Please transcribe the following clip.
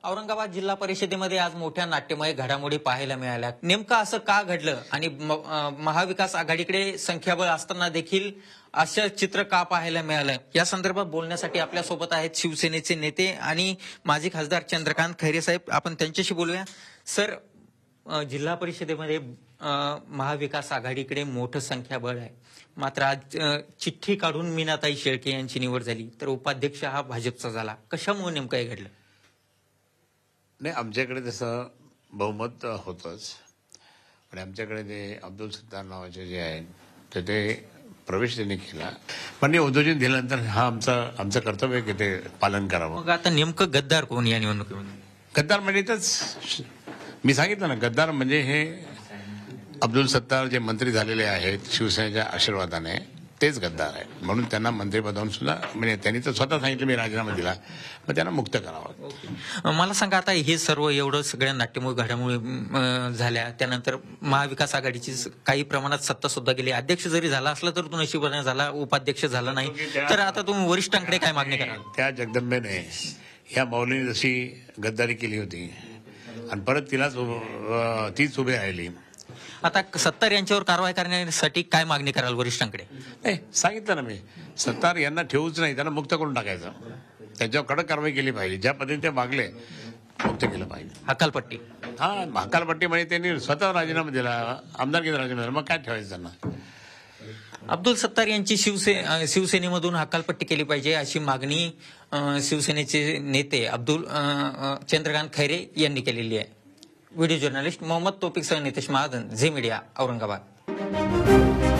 औरंगाबाद जिल्हा परिषदेमध्ये आज मोठ्या नाट्यमय घडामोडी पाहायला मिळाल्या। नेमकं असं का घडलं आणि महाविकास आघाडीकडे संख्याबळ असताना देखील असं चित्र का पाहायला मिळालं, या संदर्भात बोलण्यासाठी आपल्या सोबत आहेत शिवसेनेचे नेते आणि माजी खासदार चंद्रकांत खैरे साहेब। आपण त्यांच्याशी बोलूया। सर, जिल्हा परिषदेमध्ये महाविकास आघाडीकडे मोठं संख्याबळ आहे, मात्र आज चिठ्ठी काढून मीनाताई शेळके यांची निवड झाली, तर उपाध्यक्ष हा भाजपचा झाला। कशामुळे नेमकं हे घडलं? नाही, आमच्याकडे तसं बहुमत होतंच, आणि आमच्याकडे ते अब्दुल सत्तार नावाचे जे आहेत तर ते प्रवेश त्यांनी केला, पण उद्योजन दिल्यानंतर हा आमचं कर्तव्य आहे की ते पालन करावं। मग आता नेमकं गद्दार कोण या निवडणुकीमध्ये? गद्दार म्हणजे इथंच मी सांगितलं ना, गद्दार म्हणजे हे अब्दुल सत्तार जे मंत्री झालेले आहेत शिवसेनेच्या आशीर्वादाने, तेच गद्दार आहे। म्हणून त्यांना मंत्रिपदावरून सुद्धा म्हणजे त्यांनी तर स्वतः सांगितलं मी राजीनामा दिला, मग त्यांना मुक्त करावं। मला सांगा, आता हे सर्व एवढं सगळ्या नाट्यमय घडामोडी झाल्या त्यानंतर महाविकास आघाडीची काही प्रमाणात सत्ता सुद्धा गेली, अध्यक्ष जरी झाला असला तर तो नशिबाने झाला, उपाध्यक्ष झाला नाही, तर आता तुम्ही वरिष्ठांकडे काय मागणी कराल? त्या जगदंबेने या मौलीने जशी गद्दारी केली होती आणि परत तीच उभी राहिली, आता सत्तार यांच्यावर कारवाई करण्यासाठी काय मागणी कराल वरिष्ठांकडे? नाही, सांगितलं ना मी, सत्तार यांना ठेवूच नाही, त्यांना मुक्त करून टाकायचं, त्यांच्यावर कडक कारवाई केली पाहिजे, ज्या पद्धतीने ते मागले मुक्त केलं पाहिजे। हकालपट्टी? हा, हकालपट्टी म्हणजे त्यांनी स्वतः राजीनामा दिला, आमदारकीचा राजीनामा दिला, मग काय ठेवायचं त्यांना? अब्दुल सत्तार यांची शिवसेनेमधून हकालपट्टी केली पाहिजे अशी मागणी शिवसेनेचे नेते चंद्रकांत खैरे यांनी केलेली आहे। व्हिडिओ जर्नलिस्ट मोहम्मद तौफिक सह नितेश महाजन, झी मीडिया, औरंगाबाद।